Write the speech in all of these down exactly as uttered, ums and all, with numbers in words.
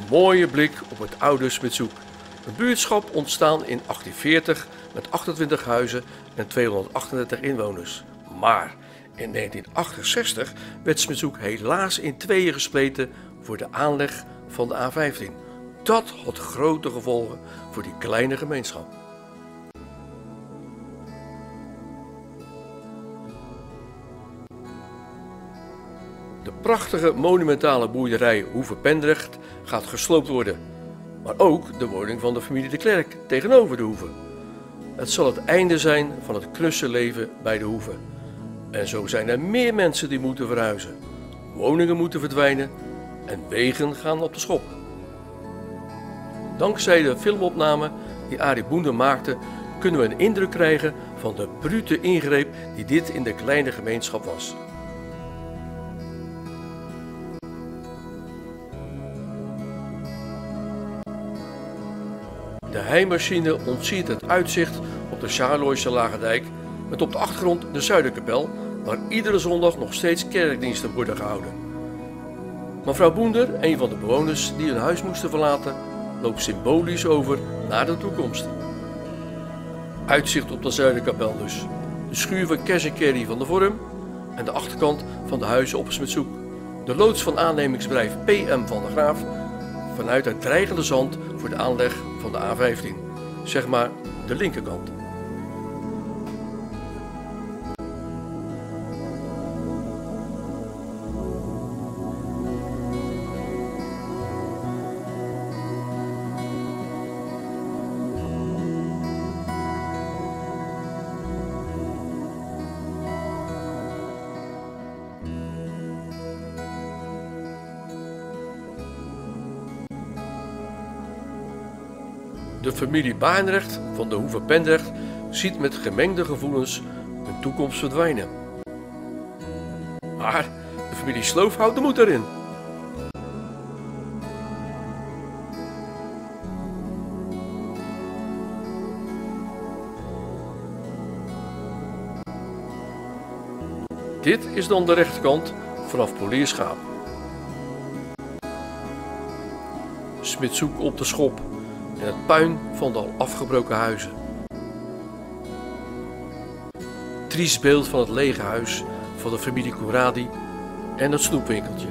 mooie blik op het oude Smitshoek. Een buurtschap ontstaan in achttien veertig met achtentwintig huizen en tweehonderdachtendertig inwoners. Maar in negentien achtenzestig werd Smitshoek helaas in tweeën gespleten voor de aanleg van de A vijftien. Dat had grote gevolgen voor die kleine gemeenschap. De prachtige monumentale boerderij Hoeve-Pendrecht gaat gesloopt worden, maar ook de woning van de familie de Klerk tegenover de Hoeve. Het zal het einde zijn van het knusse leven bij de Hoeve. En zo zijn er meer mensen die moeten verhuizen. Woningen moeten verdwijnen en wegen gaan op de schop. Dankzij de filmopname die Arie Boender maakte, kunnen we een indruk krijgen van de brute ingreep die dit in de kleine gemeenschap was. De heimachine ontziet het uitzicht op de Charloise Lagendijk met op de achtergrond de Zuiderkapel, waar iedere zondag nog steeds kerkdiensten worden gehouden. Mevrouw Boender, een van de bewoners die hun huis moesten verlaten, loopt symbolisch over naar de toekomst. Uitzicht op de Zuiderkapel dus, de schuur van Cash en Carry van de Vorm en de achterkant van de huizen op Smitshoek. De loods van aannemingsbedrijf P M van der Graaf vanuit het dreigende zand voor de aanleg van de A vijftien, zeg maar de linkerkant. De familie Barendrecht van de Hoeve-Pendrecht ziet met gemengde gevoelens hun toekomst verdwijnen. Maar de familie Sloof houdt de moed erin. Dit is dan de rechterkant vanaf Polierschaap. Smitshoek op de schop en het puin van de al afgebroken huizen. Triest beeld van het lege huis van de familie Corradi en het snoepwinkeltje.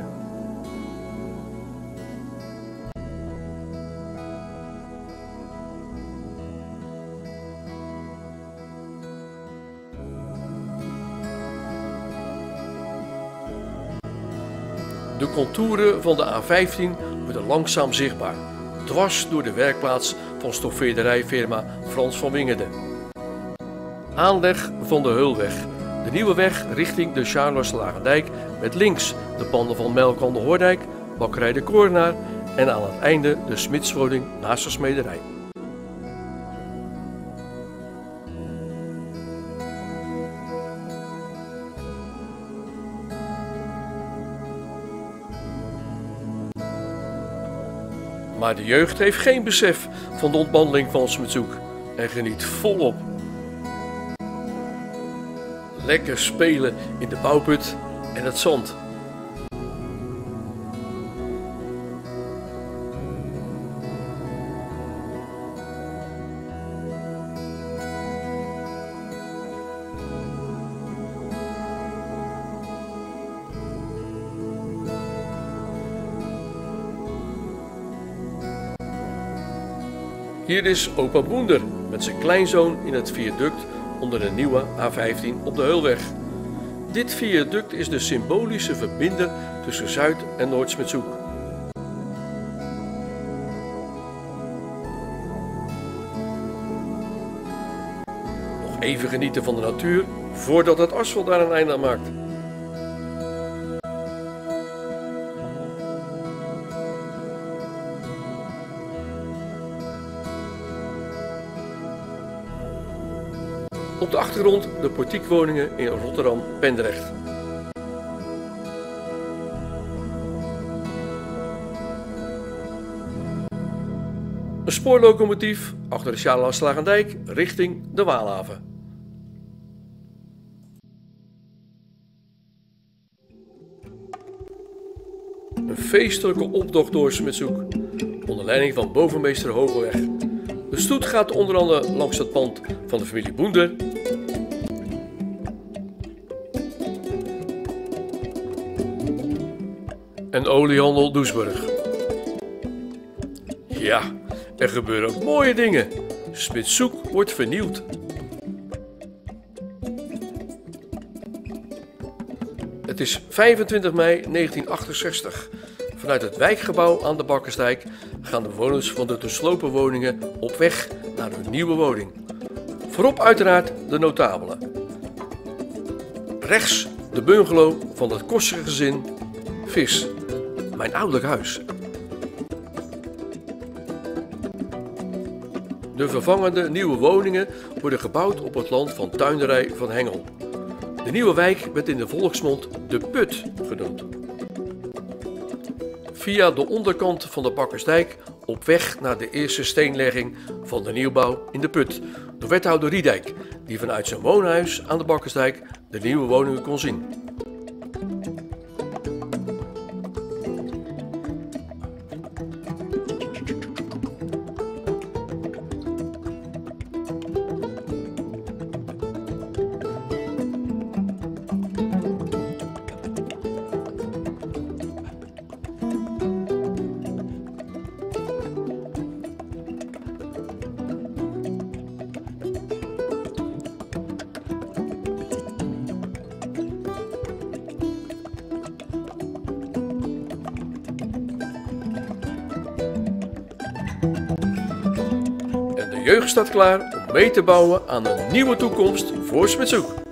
De contouren van de A vijftien worden langzaam zichtbaar, dwars door de werkplaats van stoffeerderijfirma Frans van Wingerden. Aanleg van de Heulweg, de nieuwe weg richting de Charloise Lagendijk met links de panden van Melk aan de Hoordijk, bakkerij de Koornaar en aan het einde de smidswoning naast de smederij. Maar de jeugd heeft geen besef van de ontmanteling van Smitshoek en geniet volop. Lekker spelen in de bouwput en het zand. Hier is opa Boender met zijn kleinzoon in het viaduct onder de nieuwe A vijftien op de Heulweg. Dit viaduct is de symbolische verbinder tussen Zuid- en Noord-Smitshoek. Nog even genieten van de natuur voordat het asfalt daar een einde aan maakt. Op de achtergrond de portiekwoningen in Rotterdam-Pendrecht. Een spoorlocomotief achter de Charloise Lagendijk richting de Waalhaven. Een feestelijke optocht door Smitshoek. onder leiding van bovenmeester Hogeweg. De stoet gaat onder andere langs het pand van de familie Boender en oliehandel Doesburg. Ja, er gebeuren ook mooie dingen. Smitshoek wordt vernieuwd. Het is vijfentwintig mei negentien achtenzestig. Vanuit het wijkgebouw aan de Bakkersdijk gaan de bewoners van de te slopen woningen op weg naar hun nieuwe woning. Voorop uiteraard de notabelen. Rechts de bungalow van het kostige gezin Vis, mijn ouderlijk huis. De vervangende nieuwe woningen worden gebouwd op het land van tuinderij Van Hengel. De nieuwe wijk werd in de volksmond de Put genoemd. Via de onderkant van de Bakkersdijk op weg naar de eerste steenlegging van de nieuwbouw in de Put door wethouder Riedijk, die vanuit zijn woonhuis aan de Bakkersdijk de nieuwe woningen kon zien. De jeugd staat klaar om mee te bouwen aan een nieuwe toekomst voor Smitshoek.